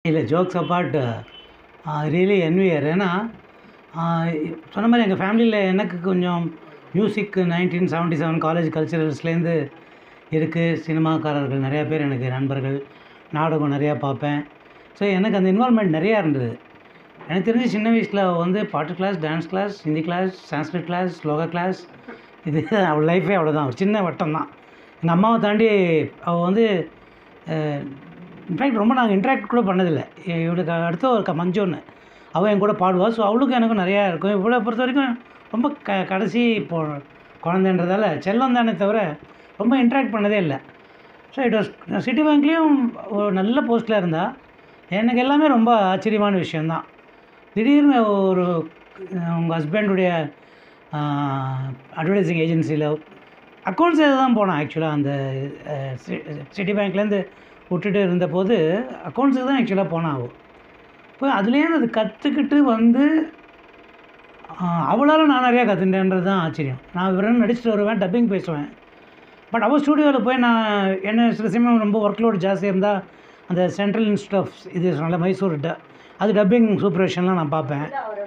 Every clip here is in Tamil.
இல்லை ஜோக்ஸ் அப்பார்ட் ரியலி என்வியர். ஏன்னா சொன்ன மாதிரி எங்கள் ஃபேமிலியில் எனக்கு கொஞ்சம் மியூசிக் 1977 காலேஜ் கல்ச்சுரல்ஸ்லேருந்து இருக்குது. சினிமாக்காரர்கள் நிறையா பேர் எனக்கு நண்பர்கள், நாடகம் நிறையா பார்ப்பேன். ஸோ எனக்கு அந்த இன்வால்மெண்ட் நிறையா இருந்தது. எனக்கு தெரிஞ்சு சின்ன வயசில் வந்து பாட்டு class, dance class, Hindi class, Sanskrit class, shloka class, இது அவள் லைஃபே அவ்வளோதான், ஒரு சின்ன வட்டம் தான். எங்கள் அம்மாவை தாண்டி அவள் வந்து இன்ஃபேக்ட் ரொம்ப நாங்கள் இன்ட்ராக்ட் கூட பண்ணதில்லை. இவளுக்கு அடுத்த ஒரு மஞ்சோன்னு அவள் என் கூட பாடுவாள். ஸோ அவளுக்கும் எனக்கும் நிறையா இருக்கும். இவ்வளோ பொறுத்த வரைக்கும் ரொம்ப கடைசி குழந்தைன்றதால செல்லம் தானே தவிர ரொம்ப இன்ட்ராக்ட் பண்ணதே இல்லை. ஸோ இட் வாஸ் சிட்டி பேங்க்லேயும் ஒரு நல்ல போஸ்ட்டில் இருந்தால் எனக்கு எல்லாமே ரொம்ப ஆச்சரியமான விஷயந்தான். திடீர்னு ஒரு உங்கள் ஹஸ்பண்டுடைய அட்வர்டைஸிங் ஏஜென்சியில் அக்கௌண்ட்ஸ் எது தான் போனேன். ஆக்சுவலாக அந்த சிட்டி பேங்க்லேருந்து விட்டுட்டு இருந்தபோது அக்கௌண்ட்ஸுக்கு தான் ஆக்சுவலாக போனேன். அவள் இப்போ அதுலேருந்து அது கற்றுக்கிட்டு வந்து அவளால் நான் நிறையா கற்றுட்டேன்றது தான் ஆச்சரியம். நான் வெறும் நடிச்சுட்டு வருவேன், டப்பிங் பேசுவேன். பட் அவள் ஸ்டூடியோவில் போய் நான் என்ன சில சமயம் ரொம்ப ஒர்க் லோடு ஜாஸ்தியாக இருந்தால் அந்த சென்ட்ரல் இன்ஸ்டியூட் ஆஃப் இது சொன்னால மைசூர் அது டப்பிங் சூப்பர்விஷன்லாம் நான் பார்ப்பேன்.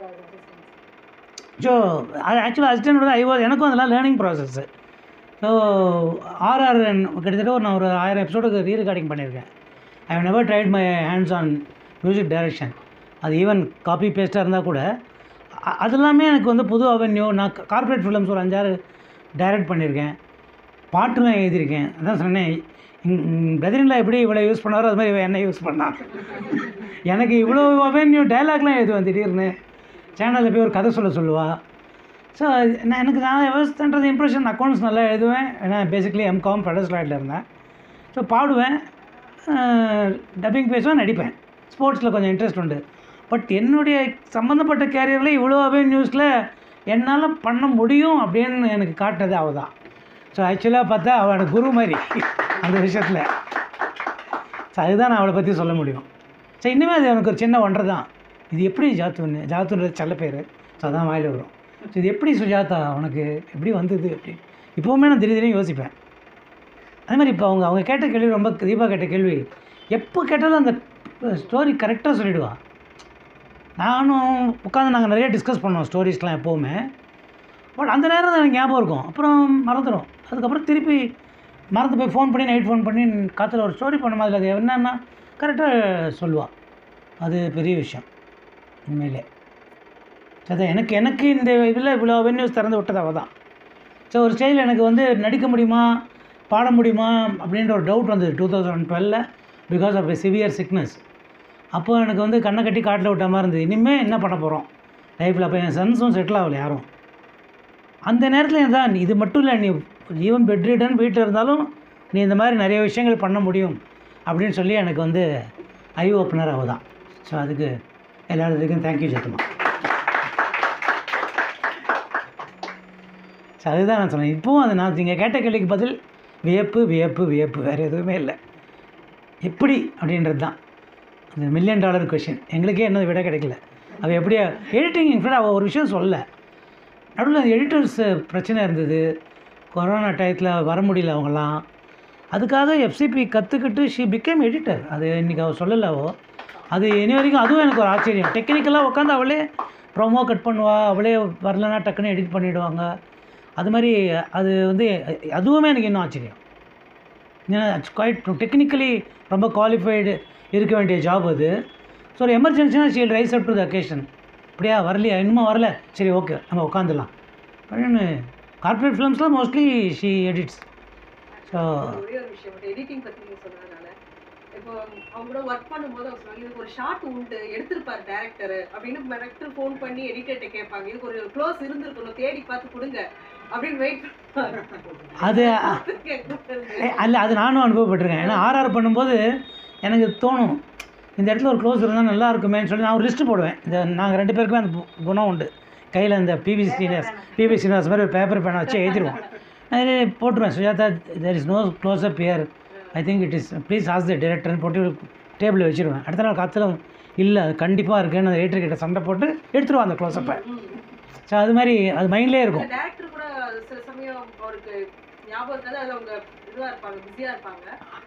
ஸோ அது ஆக்சுவலாக அசிஸ்டன்ட் எனக்கும் அதெல்லாம் லேர்னிங் ப்ராசஸ்ஸு. ஸோ கிட்டத்தட்ட நான் ஒரு 1000 எபிசோடுக்கு ரீரெக்கார்டிங் பண்ணியிருக்கேன். I have never tried my hands on music direction. அது ஈவன் காப்பி பேஸ்ட்டாக இருந்தால் கூட அதெல்லாமே எனக்கு வந்து புது அவென்யூ. நான் கார்ப்பரேட் ஃபிலிம்ஸ் ஒரு 5-6 டைரக்ட் பண்ணியிருக்கேன், பாட்டுலாம் எழுதியிருக்கேன். அதான் சொன்னேன், பிரதரின்லாம் எப்படி இவ்வளோ யூஸ் பண்ணாரோ அது மாதிரி என்ன யூஸ் பண்ணார். எனக்கு இவ்வளோ அவென்யூ டைலாக்லாம் எழுதுவேன். திடீர்னு சேனலில் போய் ஒரு கதை சொல்லுவாள். ஸோ நான் எவர்ஸ்ன்றது இம்ப்ரெஷன். அக்கௌண்ட்ஸ் நல்லா எழுதுவேன். ஏன்னா பேசிக்கலி எம்காம் ஃபெடரல் இருந்தேன். ஸோ பாடுவேன், டப்பிங் பேசுவேன், நடிப்பேன். ஸ்போர்ட்ஸில் கொஞ்சம் இன்ட்ரெஸ்ட் உண்டு. பட் என்னுடைய சம்மந்தப்பட்ட கேரியரில் இவ்வளோ அவென்யூஸில் என்னால் பண்ண முடியும் அப்படின்னு எனக்கு காட்டுறது அவள் தான். ஸோ ஆக்சுவலாக பார்த்தா அவளோட குரு மாதிரி அந்த விஷயத்தில். ஸோ அதுதான் நான் அவளை பற்றி சொல்ல முடியும். ஸோ இன்னுமே அது எனக்கு ஒரு சின்ன ஒன்றை தான். இது எப்படி ஜாத்துன்றது செல்ல பேர். ஸோ அதான் வாயில் வரும். ஸோ இது எப்படி சுஜாதா உனக்கு எப்படி வந்தது அப்படி இப்போவுமே நான் திடீர்னு யோசிப்பேன். அதே மாதிரி இப்போ அவங்க கேட்ட கேள்வி ரொம்ப தீபா கேட்ட கேள்வி, எப்போ கேட்டாலும் அந்த ஸ்டோரி கரெக்டாக சொல்லிவிடுவா. நானும் உட்காந்து நாங்கள் நிறைய டிஸ்கஸ் பண்ணுவோம் ஸ்டோரிஸ்லாம் எப்போவுமே. பட் அந்த நேரம் தான் எனக்கு ஞாபகம் இருக்கும், அப்புறம் மறந்துடும். அதுக்கப்புறம் திருப்பி மறந்து போய் ஃபோன் பண்ணி நைட் ஃபோன் பண்ணி காற்றுல ஒரு ஸ்டோரி பண்ண மாதிரி அது என்னன்னா கரெக்டாக சொல்லுவாள். அது பெரிய விஷயம் உண்மையிலே. அதான் எனக்கு இந்த இதில் இவ்வளோ அவென்யூஸ் திறந்து விட்டது அவள் தான். ஸோ ஒரு ஸ்டேஜில் எனக்கு வந்து நடிக்க முடியுமா, பாட முடியுமா அப்படின்ற ஒரு டவுட் வந்தது 2012 because of a severe sickness. அப்போ எனக்கு வந்து கண்ணை கட்டி காட்டில் விட்ட மாதிரி இருந்தது. இனிமேல் என்ன பண்ண போகிறோம் லைஃப்பில். அப்போ என் சன்ஸும் செட்டில் ஆகலை யாரும். அந்த நேரத்தில் தான் இது மட்டும் இல்லை, நீ ஈவன் பெட்ரிடன் வீட்டில் இருந்தாலும் நீ இந்த மாதிரி நிறைய விஷயங்கள் பண்ண முடியும் அப்படின்னு சொல்லி எனக்கு வந்து ஐ ஓப்பனர் அவள் தான். ஸோ அதுக்கு எல்லாத்துக்கும் தேங்க்யூ சத்துமா. ஸோ அதுதான் நான் சொன்னேன். இப்போவும் அது நான் நீங்கள் கேட்ட கேள்விக்கு பதில் வியப்பு வியப்பு வியப்பு, வேறு எதுவுமே இல்லை. எப்படி அப்படின்றது தான் அது $1,000,000 கொஷின். எங்களுக்கே என்ன விட கிடைக்கல. அவள் எப்படியா எடிட்டிங் இன்ஃபேக்ட் அவள் ஒரு விஷயம் சொல்ல, நடுவில் அந்த எடிட்டர்ஸ் பிரச்சனை இருந்தது. கொரோனா டயத்தில் வர முடியல அவங்களாம். அதுக்காக எஃப்சிபி கற்றுக்கிட்டு ஷீ பிகேம் எடிட்டர். அது இன்றைக்கி அவள் சொல்லலவோ, அது இனி வரைக்கும் அதுவும் எனக்கு ஒரு ஆச்சரியம். டெக்னிக்கலாக உட்காந்து அவளே ப்ரோமோ கட் பண்ணுவாள், அவளே வரலன்னா டக்குன்னு எடிட் பண்ணிவிடுவாங்க. அது மாதிரி அது வந்து அதுவுமே எனக்கு இன்னும் ஆச்சரியம். ஏன்னா குவைட் டெக்னிக்கலி ரொம்ப குவாலிஃபைடு இருக்க வேண்டிய ஜாப் அது. ஸோ ஒரு எமர்ஜென்சினா she'll rise up to the occasion. அப்படியா வரலையா, இன்னும் வரல, சரி ஓகே நம்ம உட்காந்துடலாம் அப்படின்னு. கார்ப்பரேட் ஃபிலிம்ஸ்லாம் மோஸ்ட்லி ஷீ எடிட்ஸ். ஸோ ஒரே ஒரு விஷயம் எடிட்டிங் பற்றி நீங்கள் சொன்னதுனால, இப்போ அவங்க கூட ஒர்க் பண்ணும்போது அவங்க சொன்னாங்க இதுக்கு ஒரு ஷார்ட் உண்டு எடுத்திருப்பார் டேரக்டர் அப்படின்னு டேரக்டர் ஃபோன் பண்ணி எடிட்டர்கிட்ட கேட்பாங்க, இதுக்கு ஒரு க்ளோஸ் இருந்திருக்கணும் தேடி பார்த்து கொடுங்க அப்படின்னு வெயிட் அது அல்ல, அது நானும் அனுபவப்பட்டிருக்கேன். ஏன்னா ஆர்ஆர் பண்ணும்போது எனக்கு தோணும் இந்த இடத்துல ஒரு க்ளோஸ் இருந்தால் நல்லா இருக்குமேன்னு சொல்லி நான் ஒரு லிஸ்ட்டு போடுவேன். இந்த நாங்கள் 2 பேருக்குமே அந்த குணம் உண்டு. கையில் இந்த பிவி சீனிவாஸ் மாதிரி ஒரு பேப்பர் பேனை வச்சு எழுதிடுவோம். அதிலே போட்டுருவேன், Sujatha there is no close up here, I think it is please ask the டைரக்டர்னு போட்டு டேபிளில் வச்சுருவேன். அடுத்த நாள் காற்றுல இல்லை அது கண்டிப்பாக இருக்குன்னு அந்த எடிட்டர்கிட்ட சண்டை போட்டு எடுத்துருவான் அந்த க்ளோஸ்அப்பை. ஸோ அது மாதிரி அது மைண்ட்லேயே இருக்கும். டேரக்டர் கூட சில சமயம் அவருக்கு ஞாபகம் இருக்காது, அது அவங்க இதுவாக இருப்பாங்க, பிஸியாக இருப்பாங்க.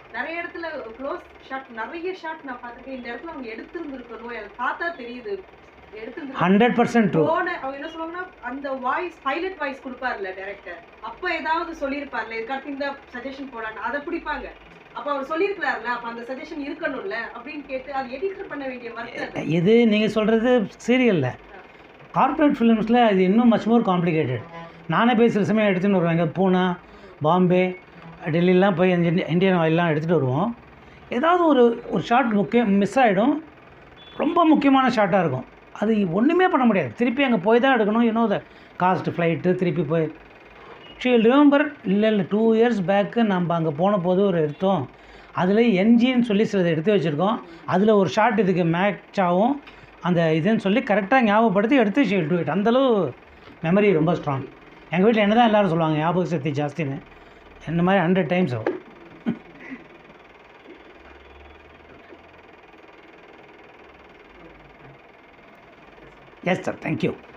நிறைய இடத்துல க்ளோஸ் ஷாட், நிறைய ஷாட் நான் பார்த்துருக்கேன். இந்த இடத்துல அவங்க எடுத்திருந்துருக்கணும், எனக்கு பார்த்தா தெரியுது 100% ட்ரூ. அவங்க என்ன சொல்லுவாங்கன்னா, அந்த வாய்ஸ் பைலட் வாய்ஸ் கொடுப்பார்ல டைரக்டர், அப்ப ஏதாவது சொல்லியிருப்பார்ல, இதுக்கு இந்த சஜஷன் போடான்னு அதை பிடிப்பாங்க. அப்ப அவர் சொல்லியிருக்கிறாருல, அப்ப அந்த சஜஷன் இருக்கணும்ல அப்படின்னு கேட்டு அது எடிட்டர் பண்ண வேண்டிய ஒர்க். இது நீங்கள் சொல்கிறது சீரியலில். கார்ப்பரேட் ஃபிலிம்ஸில் இது இன்னும் மச் மோர் காம்ப்ளிகேட்டட். நானே போய் சில சமயம் எடுத்துகிட்டு வருவாங்க. பூனா, பாம்பே, டெல்லிலாம் போய் இந்தியன் ஆயிலெலாம் எடுத்துகிட்டு வருவோம். ஏதாவது ஒரு ஷாட் மிஸ் ஆகிடும். ரொம்ப முக்கியமான ஷாட்டாக இருக்கும். அது ஒன்றுமே பண்ண முடியாது. திருப்பி அங்கே போய் தான் எடுக்கணும். இன்னும் த காஸ்ட் ஃப்ளைட்டு திருப்பி போய் ஷீல் ரிமெம்பர். இல்லை 2 years பேக்கு நம்ம அங்கே போன போது ஒரு எடுத்தோம். அதில் என்ஜின்னு சொல்லி சிலது எடுத்து வச்சுருக்கோம். அதில் ஒரு ஷாட் இதுக்கு மேட்ச் ஆகும் அந்த இதுன்னு சொல்லி கரெக்டாக ஞாபகப்படுத்தி எடுத்து ஷீல் டூ இட். அந்தளவு மெமரி ரொம்ப ஸ்ட்ராங். எங்கள் வீட்டில் என்ன தான் எல்லோரும் சொல்லுவாங்க ஞாபக சக்தி ஜாஸ்தின்னு. இந்த மாதிரி 100 times ஆகும். Yes sir, thank you.